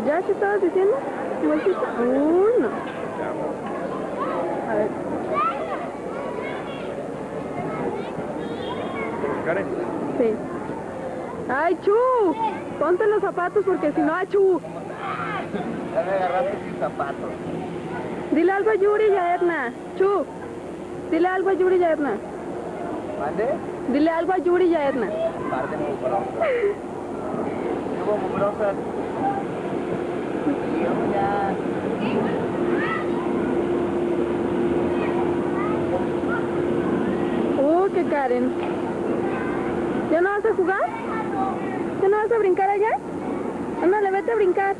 Pues ya, ¿qué estabas diciendo? ¿Vueltita? Uy, no. A ver. ¿Karen? Sí. ¡Ay, Chu! Ponte los zapatos porque si no, ¡achú! Ya me agarraste sin zapatos. Dile algo a Yuri y a Edna. Chu, dile algo a Yuri y a Edna. ¿Mande? Dile algo a Yuri y a Edna. Par de mugrosas. ¿Qué hubo, mugrosas? Yo ya... ¡Qué Karen! ¿Ya no vas a jugar? ¿Ya no vas a brincar allá? Ándale, vete a brincar.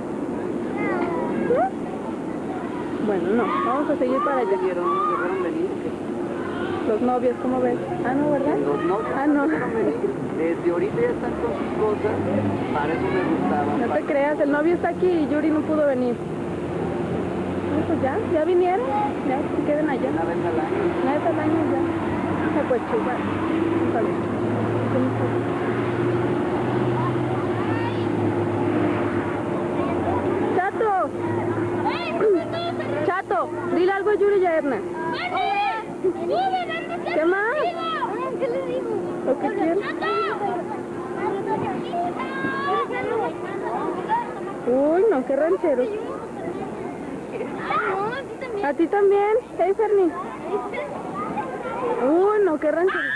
¿No? Bueno, no, vamos a seguir para allá. ¿Dejaron venir? Los novios, ¿cómo ves? Ah, no, ¿verdad? Los novios Ah, no. dejaron venir. Desde ahorita ya están con sus cosas. Para eso me gustaban. No te creas, el novio está aquí y Yuri no pudo venir. No, pues ya vinieron. Ya, que queden allá. Una vez al año. Una vez al año ya. Pues chupa. ¡Chato! ¡Chato! Dile algo a Yuri y a Edna. ¿Qué más? ¿Qué le digo? Lo que quieras. Uy, no, qué rancheros. ¿A ti también? Hey, Ferni. No, qué rancherito.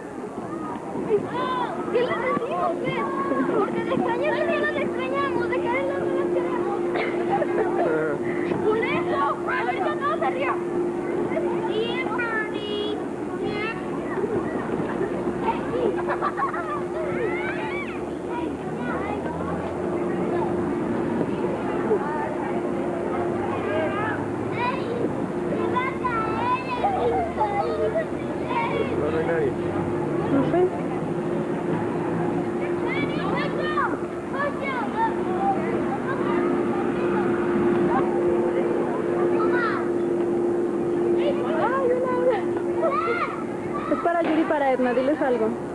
¿Qué le decimos, pues? Porque de extrañar no nos extrañamos, de caer no nos queremos. Por eso, a ver, ya no se río. Sí, Bernie. No hay nadie. No sé. Es para Yuri y para Edna, diles algo.